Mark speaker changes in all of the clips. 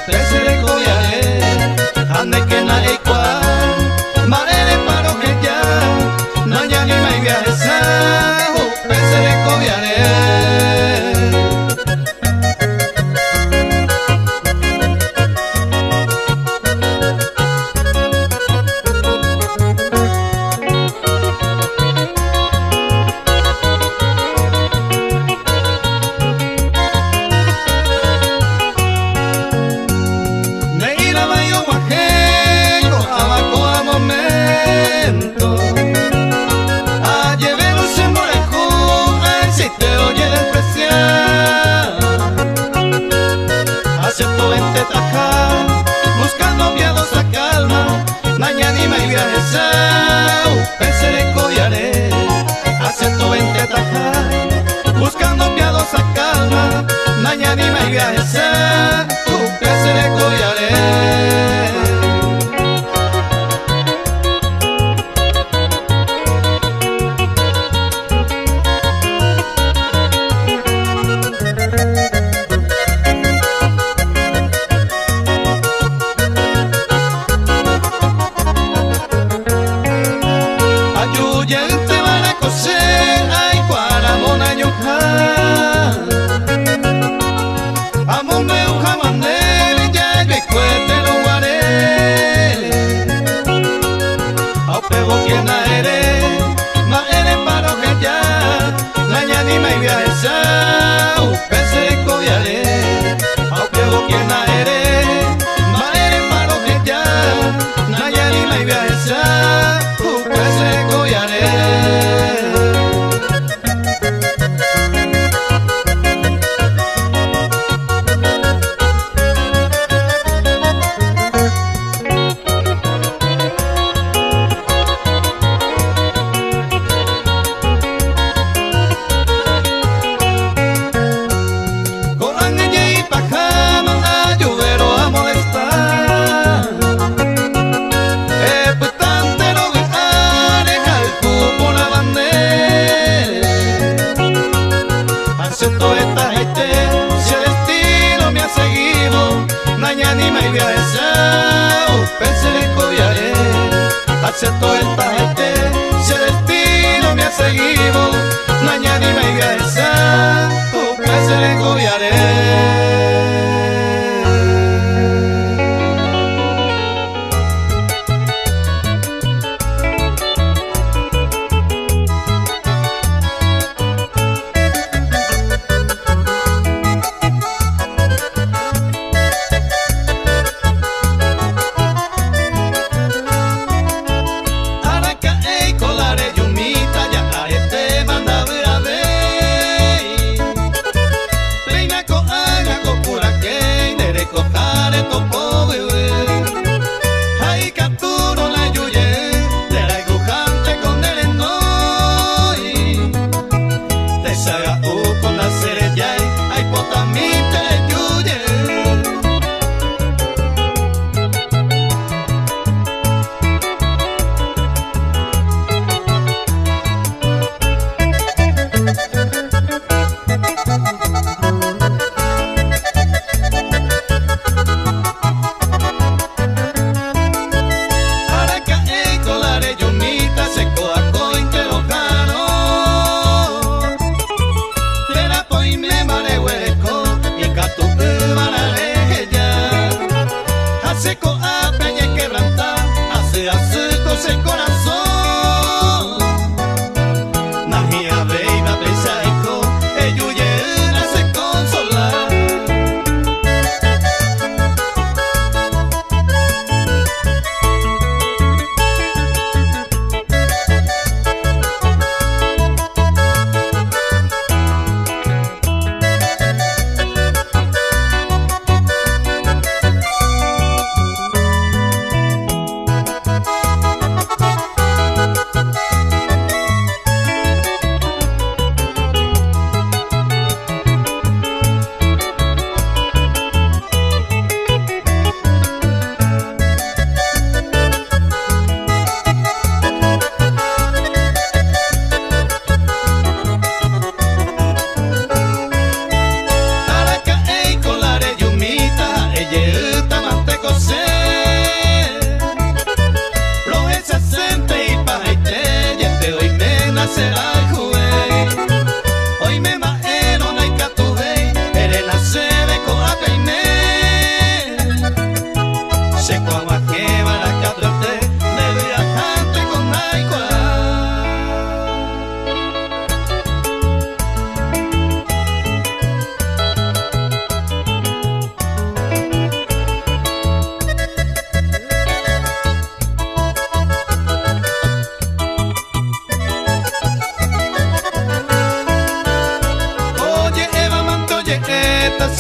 Speaker 1: pesere koyare ane que na ekwa maere paro que ya nanya ni mai viaja pesere koyare. Buscando piadosa calma, mañana me viaja, pesere koyare, acepto vente tajar. Buscando piadosa calma, mañana me viaja, pesere koyare. Pero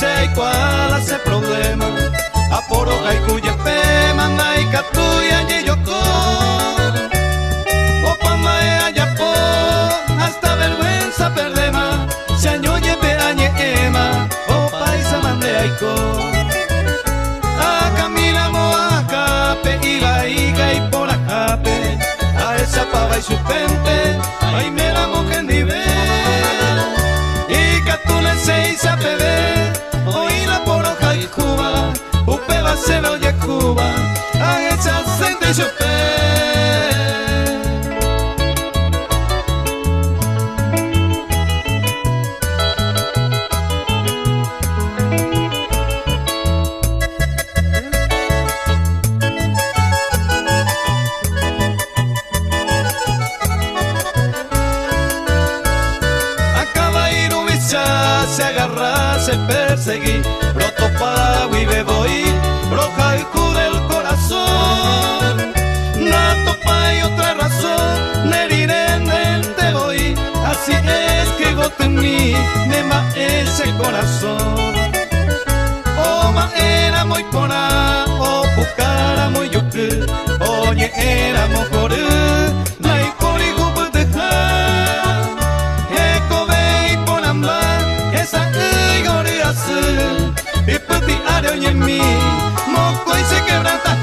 Speaker 1: sei qual ese problema. Aporoga y cuya pema, naika tuya y yoko. Opa mae ayapo, hasta vergüenza perdema. Se año lleve añe ema, opa y samande aiko. A Camila moacape y la higa y por acape. A esa pava y su pente, ay me la mojen nivel. Y catule se isa bebé, oí la por hoja y Cuba. Upeba se ve oye Cuba, a esa sente y su se agarra, se perseguí, broto pago y bebo y broja el cu del corazón. Nato pa y otra razón, nerirén te voy, así es que gote en mí, nema ese corazón. O ma era muy pona, o pucara muy yuku, oye era mejor, la y por y gupu dejar, eco ve y ponamba. Esa igore azul y peti areo y en mí moco y se quebranta.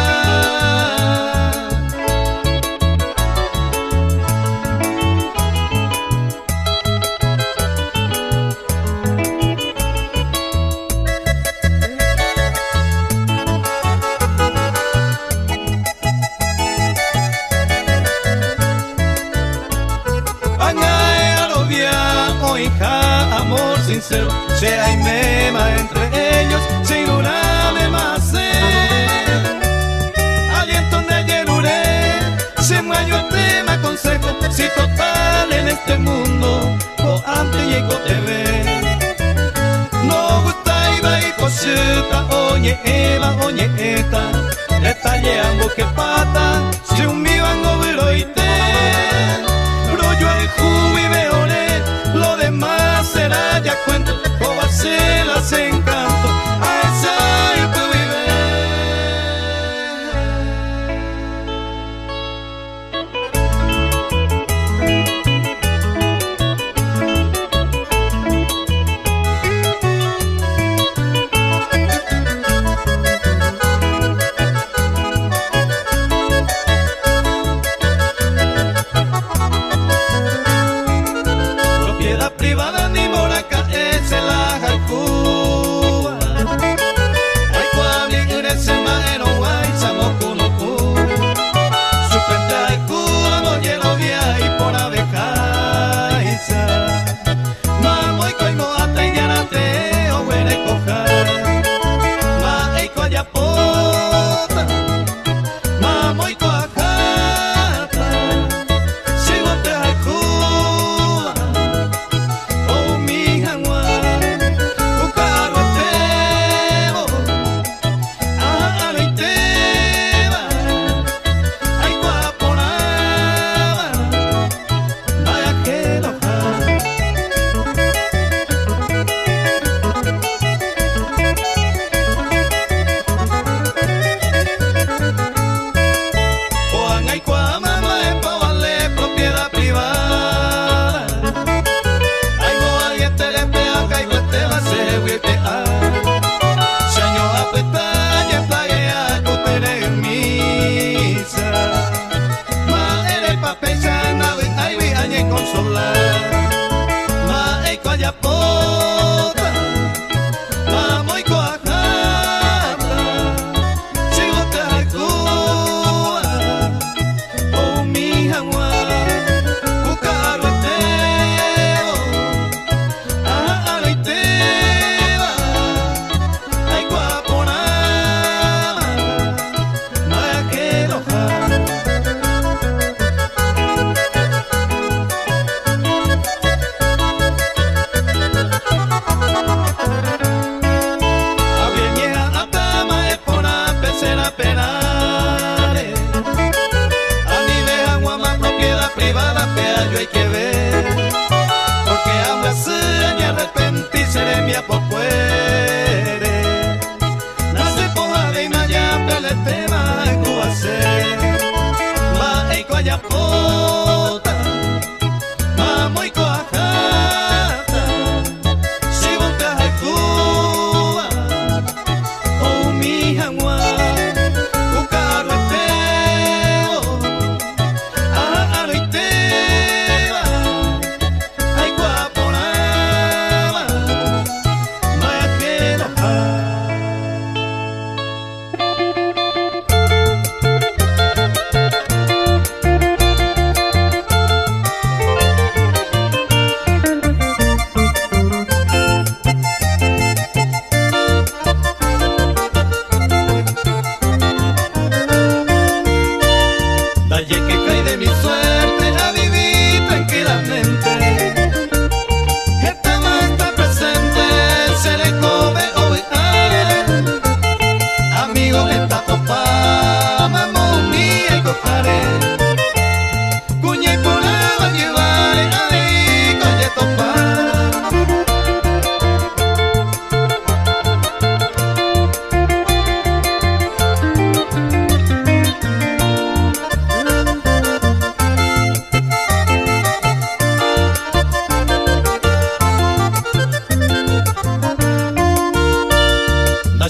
Speaker 1: Hija, amor sincero, sea y mema entre ellos, sin una de más ser. Aliento de yeruré, se muayo el tema consejo, si total en este mundo, o antes llego te ve. No gusta iba y cosita, oye Eva, oye eta, detalleando que pata, si un mi vango viroite, pero yo al jubi veole. Lo demás será ya cuento, o va a ser las encanto, a esa yo puedo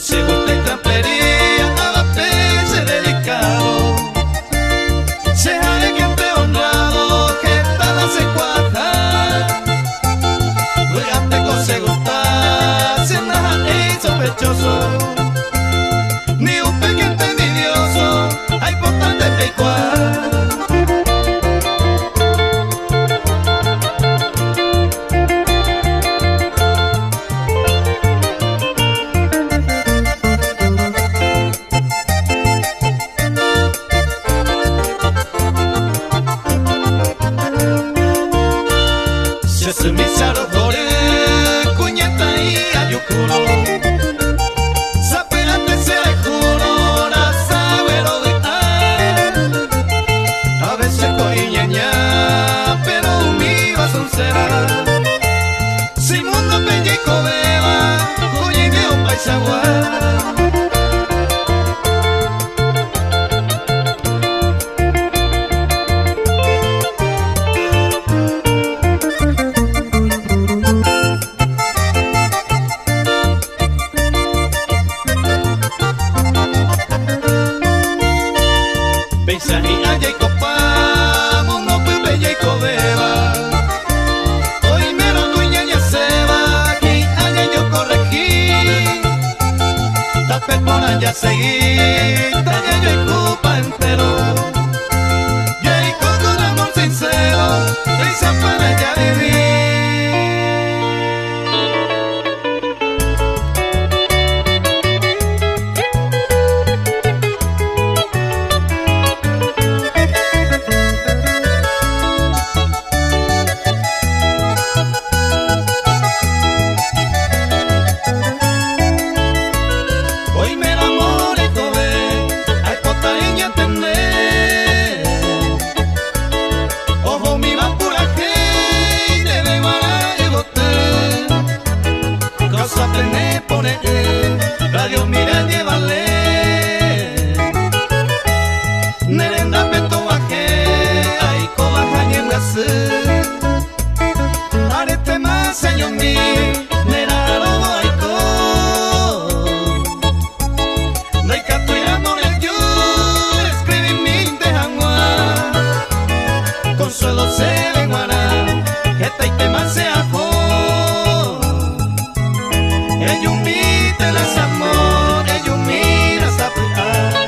Speaker 1: se gusta y trampería a la peces delicado. Se hay quien te honrado que tal hace cuaja. Luegante se gusta, se anda sospechoso. Ni un pequeño envidioso, hay por tanto pecuar. Se me saro por cuñeta y ayucuro. Sapelante se le juro, la sabuelo de a veces coy ñaña, pero mi son será. Si mundo pellico beba, coy de un paisagua. Peisaje allá y copa, mundo pepe y cobeba. Hoy me lo cuña ya se va, aquí allá yo corregí. Tapé por allá seguí, allá yo y copa entero. Y ahí con amor sincero, risa para allá vivir. Radio mira llévale Nerenda peto baje ay cobaja ñengase arete más señor mi nera robo ay co no hay cato y amor el yo escribí mi tejangua consuelo se venguana que te y tema se ajo ellos mite las amor, ellos mira sapear.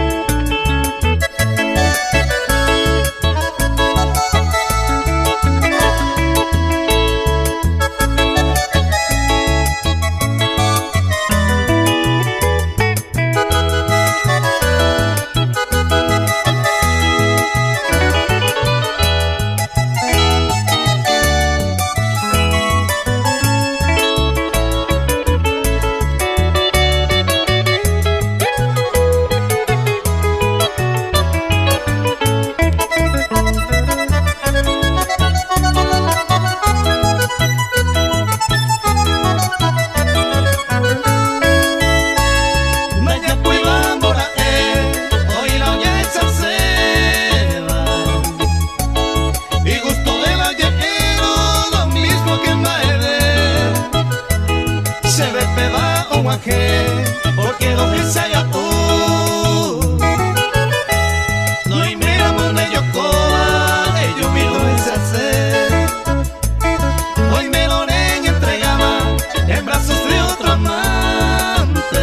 Speaker 1: Porque lo que se haya tú no hay mira donde yo coba ellos miro ese hacer hoy me lo leña entregaba en brazos de otro amante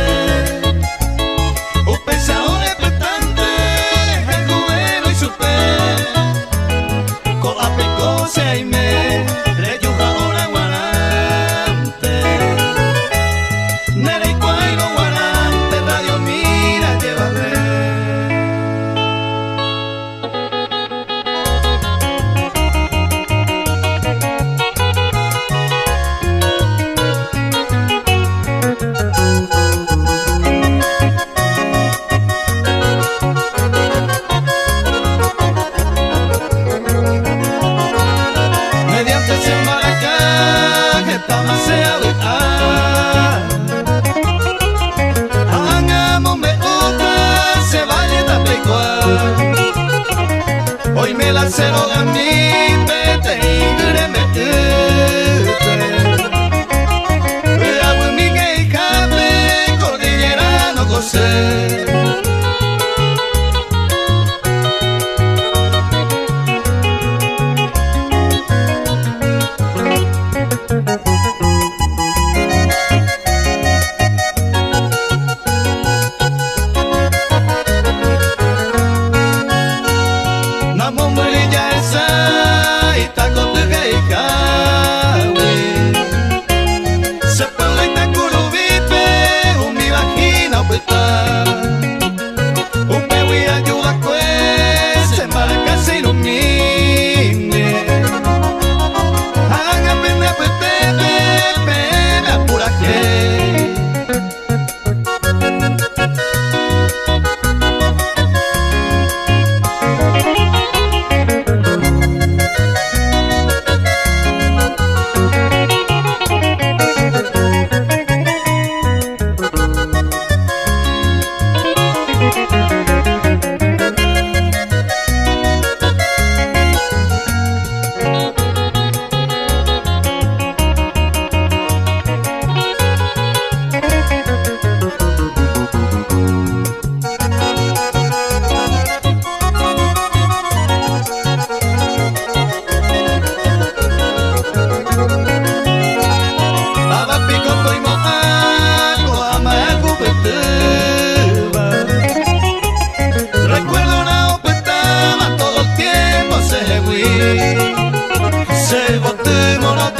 Speaker 1: un pensador expectante el bueno y su pe con la pecosa y me reyuja ahora guarante Nere y cuairo guarante, radio mira, llévale.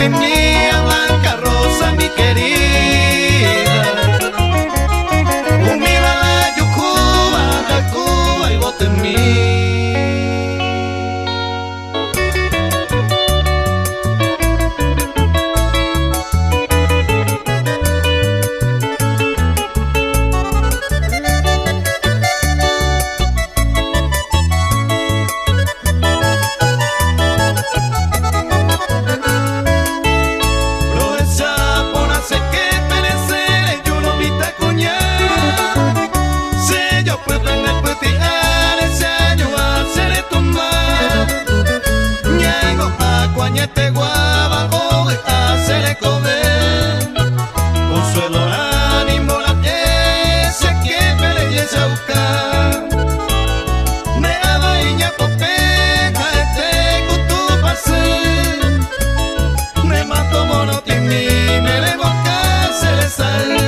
Speaker 1: mía, blanca rosa, mi querida. Humila la yucuba, la Cuba y bote en mí. Te guava o hacer comer consuelo ánimo la ese que me leyese a buscar me abaiña popeja este con tu pase me mato mono timí me le boca se le sale.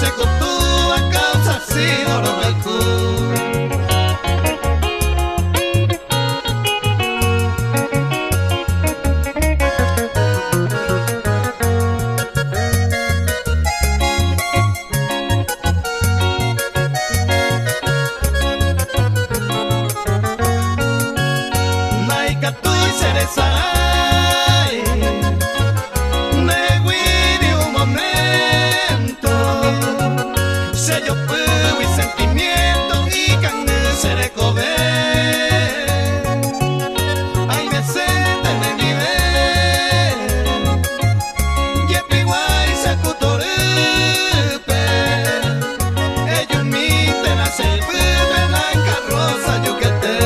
Speaker 1: kutu a causa si oro balku. Naika tu cerezarai, neguiri un momento, se yo puedo y sentimiento y canne se recobe, ay me siente me nivel, y es igual se cutorupe, ellos miten a ser vive la carroza yo que te.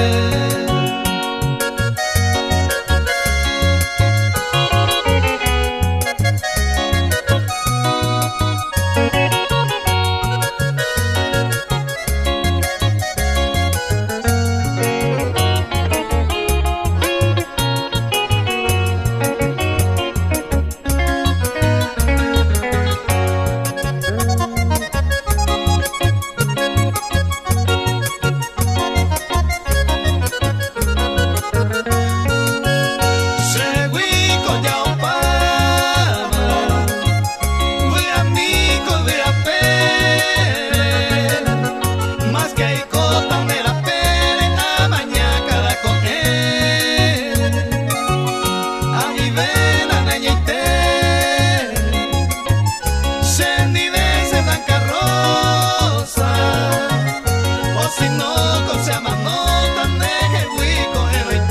Speaker 1: Si no, con se llama no tan deje huico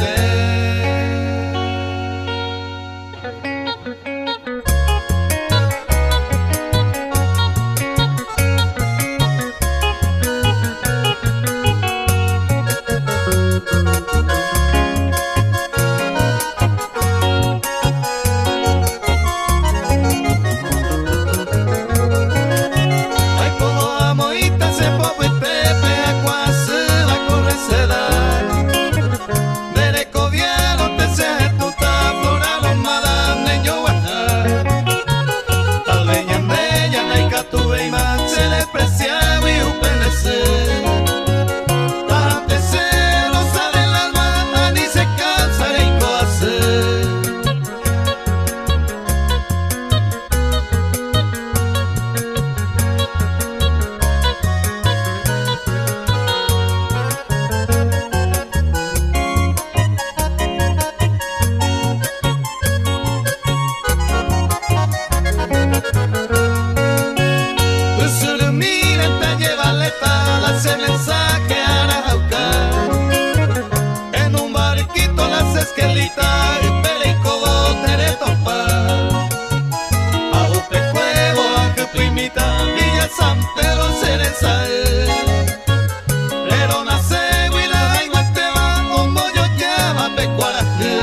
Speaker 1: ay, po amoita se popo y pepe acuase la corre se da. Dereco viano te se ejecuta flora los malanes yo guarda. Tal vez ya no hay catuve y más se le preciaba y upenese. Tante cero sale el alma ni se cansa de hacer. Mira, te lleva letal, hace mensaje a Arauca. En un barquito las esquelitas, perico botere topa. A upe cuevo, a que primita, Villa San Pedro Cereza. Pero nace huila y guateba, un bollo llama pecuaraje.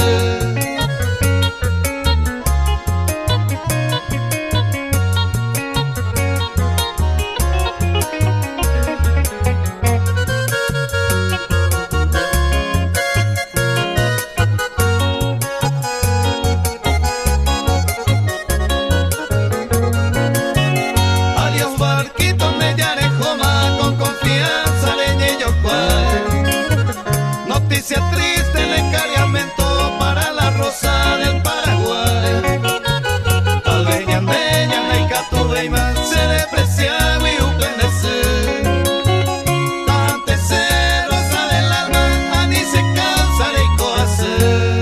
Speaker 1: Adiós barquito me yarejoma con confianza leñe yo cual. Noticia triste el encargamento para la rosa del Paraguay. Tal vez ya no hay catuve y más se le preciaba y upenese. Tante se rosa del alma ni se cansa de hacer.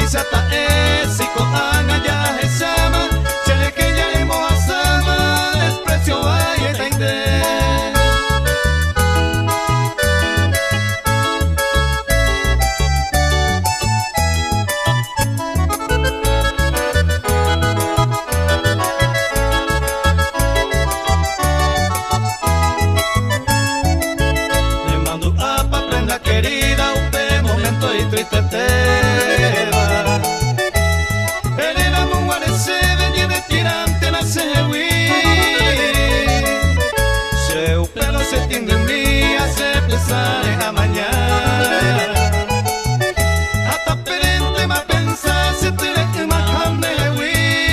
Speaker 1: sata esiko angaya hesama cheleke ya emo asama desprecio vaya tainde.
Speaker 2: Querida, un momento y triste te va. El amor guarece viene tirante la sewi. Se un pelo se tiende en mí, hace pensar a mañana. Hasta perente más pensar se te le más grande lewi.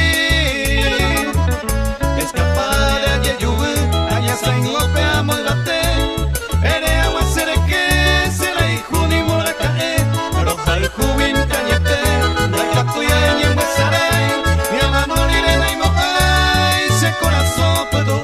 Speaker 2: Escapar de allí lluve, allá se enlope amo el bate. Kubin kanyete, nakapuya nyembe sarai, mi amor irena y moai, se corazón puedo.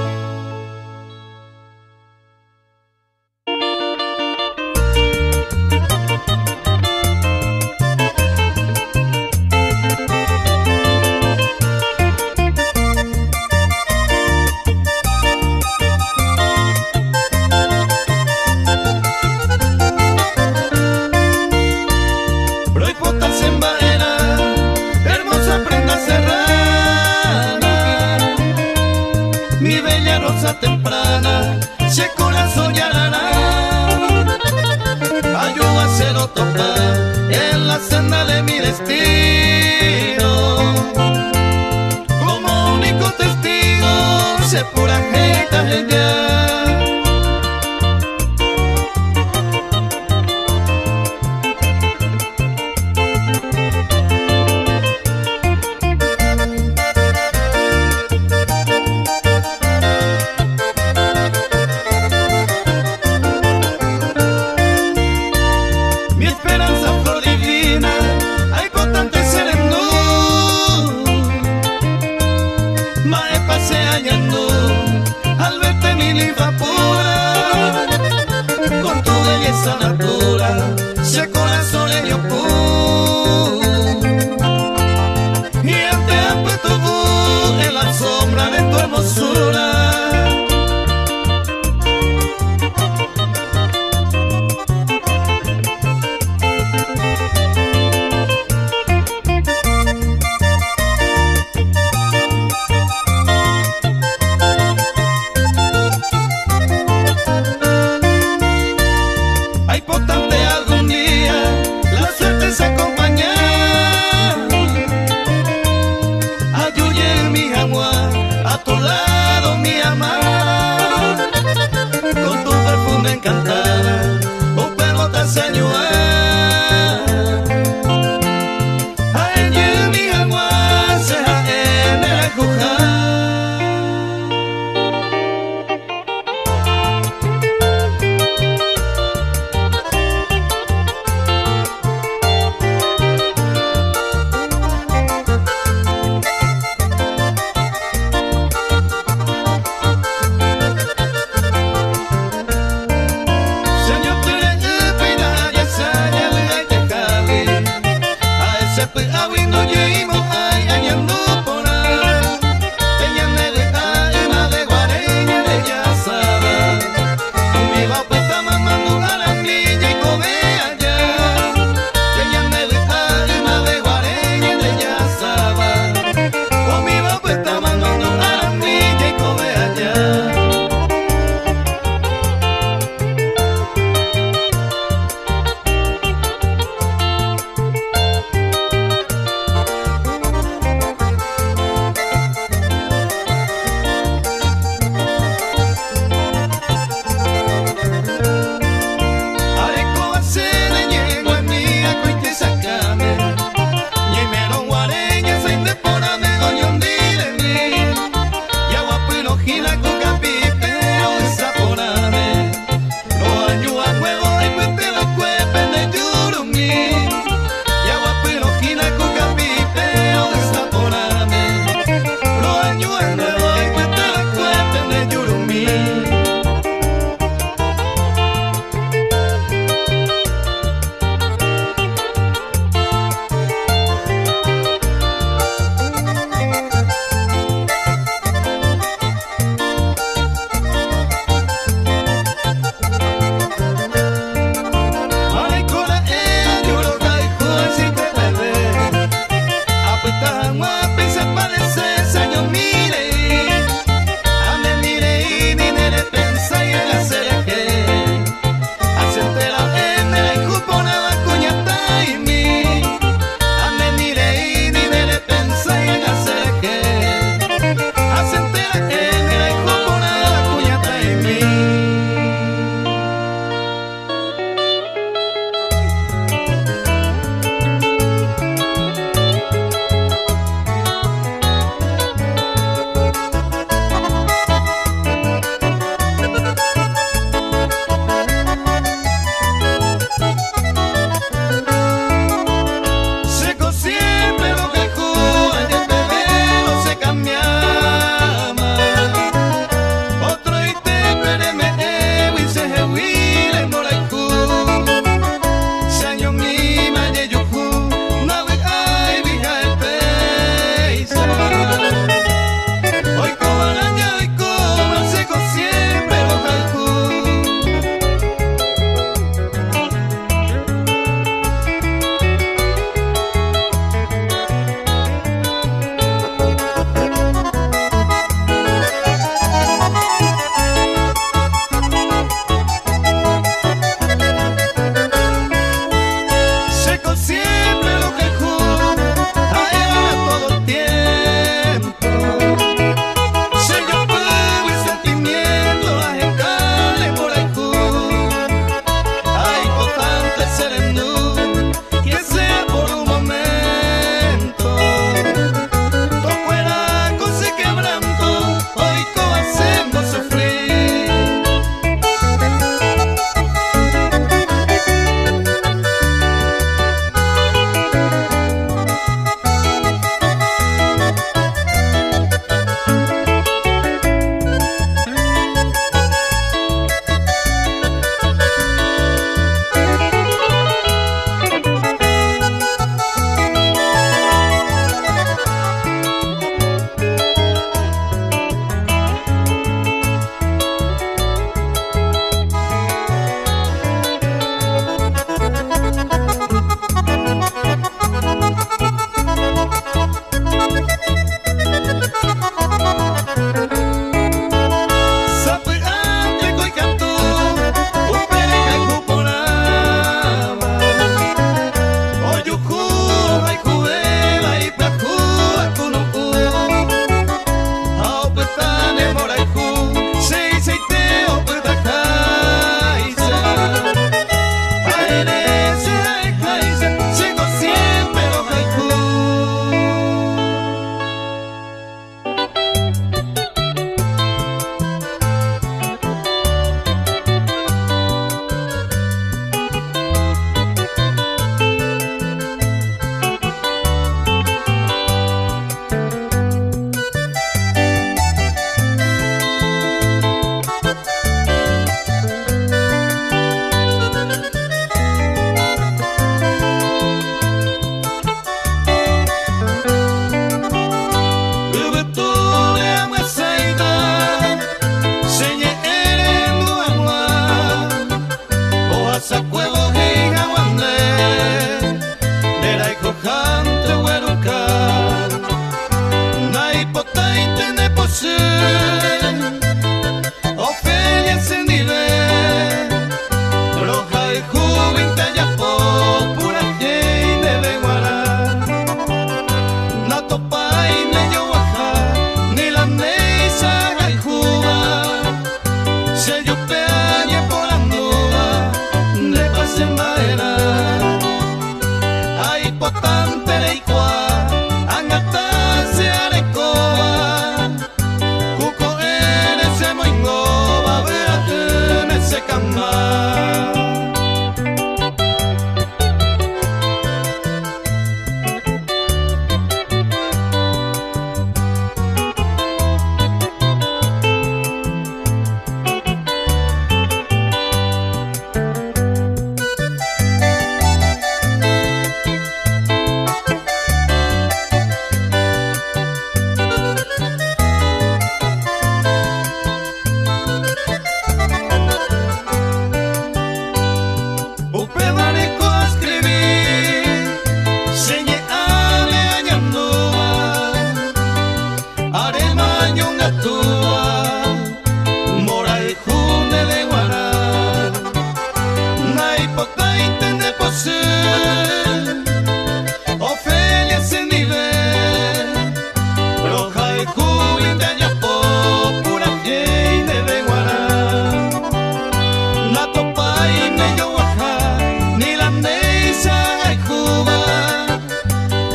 Speaker 2: Mi bella rosa temprana, se corazón llorará. Ayuda a ser topar en la senda de mi destino. Como único testigo, se pura jeta ella. Al verte mi linfa pura, con tu belleza natural, se corazón le dio y ante ample tu voz en la sombra de tu hermosura. A tu lado mi amada, con tu perfume encantada, un pelo te enseñó a ella mi agua se en el jujar.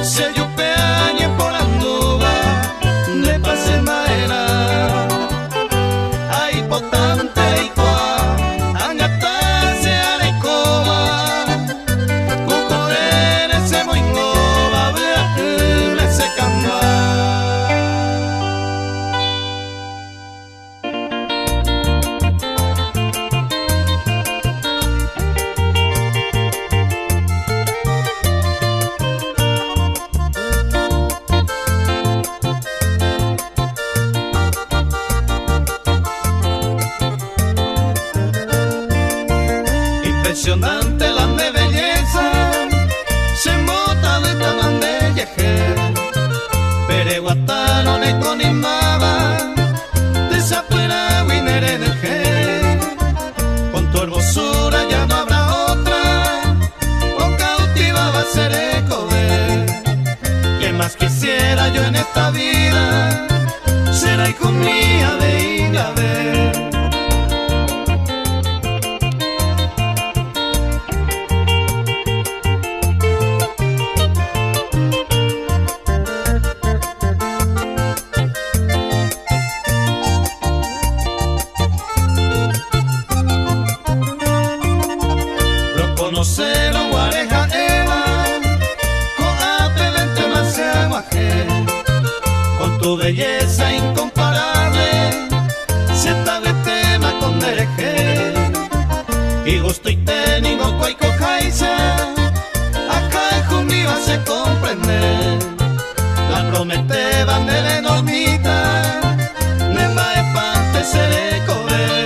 Speaker 1: se yupeañe por anduba, le pase maena. Ay, potante y coa, angatase arecoa, cucorere se moingoba, vea se camba. Impresionante la de belleza, se mota de taman de yeje, pereguatano ne conimaba, de sapera winereneje, con tu hermosura ya no habrá otra, o cautivaba sereco ver, que más quisiera yo en esta vida, será hijo mía de irla a ver. Conocer a Guareja Eva, coate vente más aguaje, con tu belleza incomparable, sienta de tema con dereje, y gusto y ténigo cuaico jaisa, acá en Jumbiva se comprende, la promete van de la enormita, nemba de pante seré comer.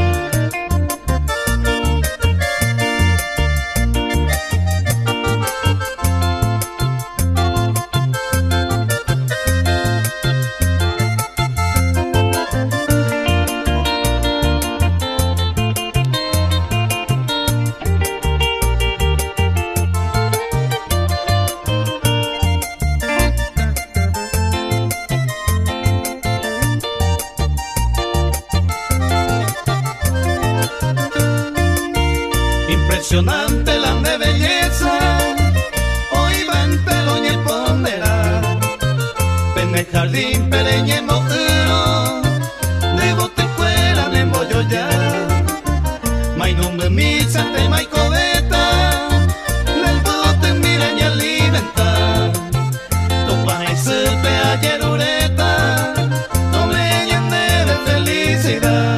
Speaker 1: Impresionante la de belleza, hoy va en peloñe ponderar, pene jardín pereñe mojero, de bote fuera ne mollo ya, mainumbe misa te maicobeta, del bote miraña alimentar, topa y supe ayer ureta, no me llene de felicidad.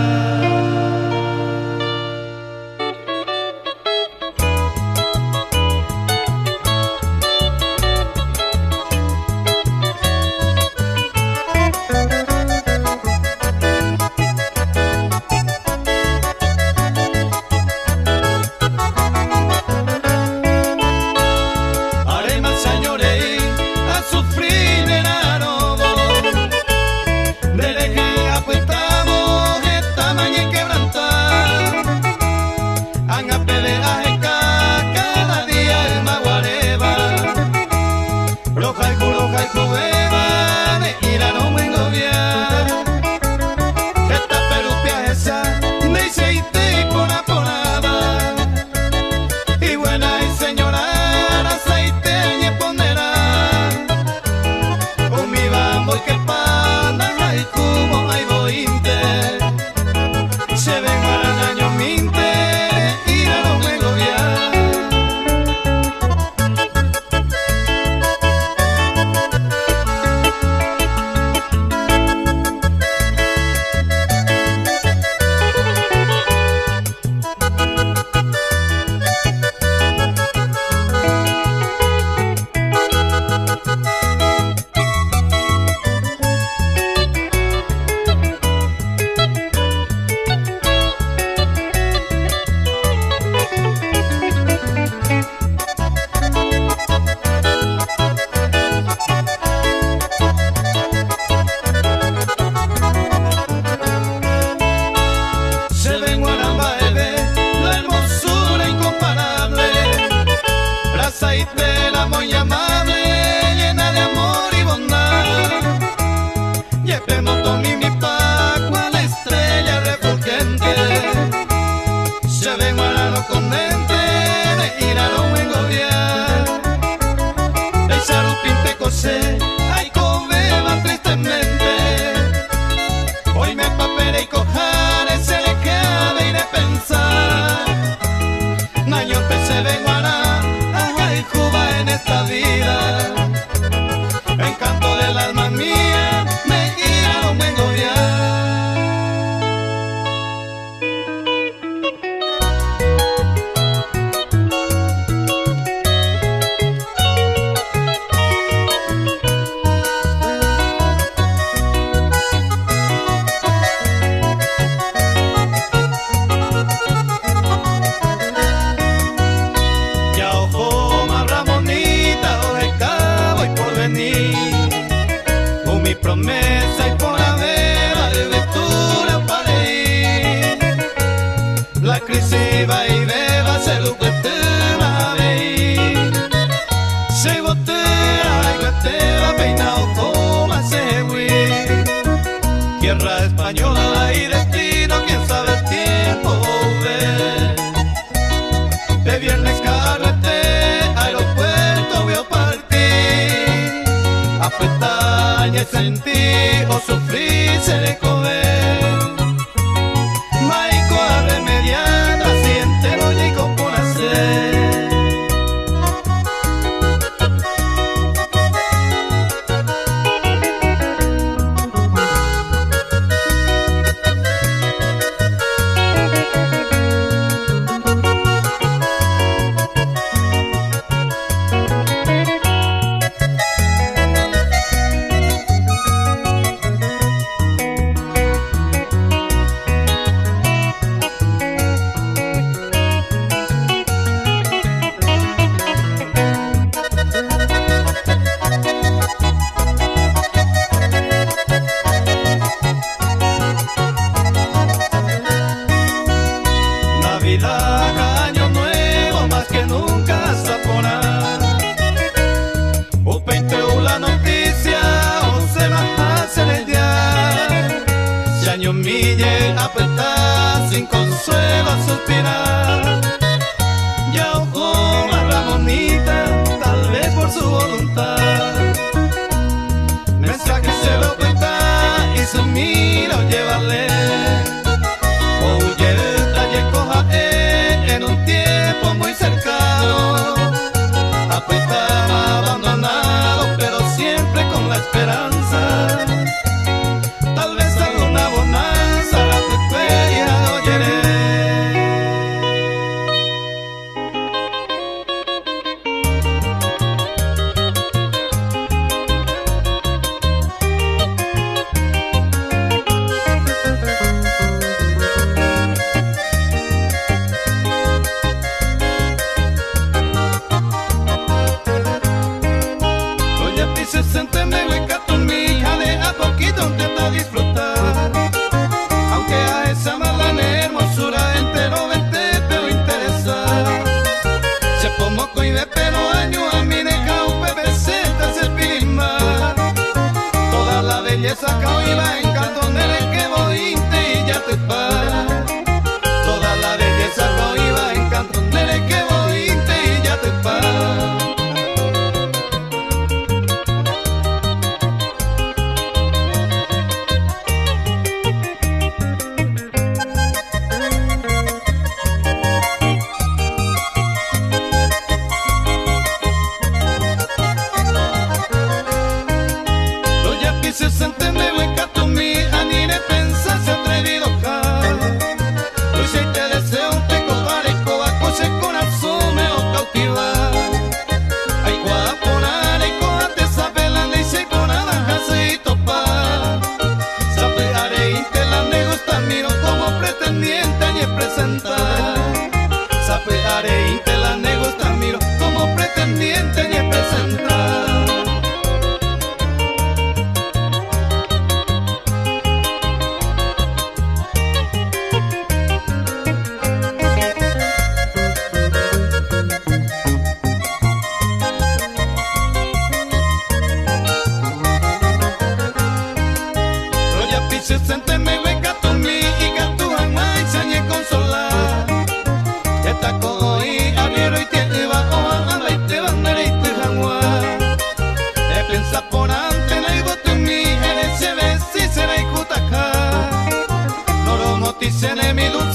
Speaker 1: promesa y por aveva de vettura para ir. La crisis va y beba se lo cuesta ver. Se botea y cueteva peinado como se huir. Tierra española y destino, quién sabe el tiempo ver. De viernes carrete, aeropuerto veo partir. A pestañas sentir o sufrir se le comer. Maico a remediar, siente lo llegó por hacer. Navidad, año nuevo, más que nunca saponar. O peinteo la noticia, o se baja se le ya. Si año mille apretar, sin consuelo a suspirar. Ya ojo más la bonita, tal vez por su voluntad. Mensaje se lo cuenta y su miro llévale. O huye en un tiempo muy cercano, apretado, abandonado, pero siempre con la esperanza. Tal vez alguna bonanza la prefería oyeré. Se siente me hueca tu mija, de a poquito intenta disfrutar. Aunque a esa mala hermosura entero vente pero interesar. Se pongo coide pero año a mi neca un pebeceta se pilimar. Toda la belleza que hoy va en cantonere que voy y ya te para. Toda la belleza que hoy va en cantonere que voy y ya te para. Se siente me hueca tu mija, ni de pensar se atrevido acá. Hoy si te deseo te coparezco a coche corazón me o cautivar. Ay guaponar y coate sabe la ley se con nada casi topar. Sabe areíte la me gusta miro como pretendiente y presentar. Sabe areíte la me gusta miro como pretendiente y presentar. Se siente me hueca tu mi y que tu jamás enseñe consolar. Esta coi abriero y te va o anda y te bandera y te jaguar. Te piensa por antes la ibo tu mi en ese vez si se la icutaca. No lo motice de mi luz.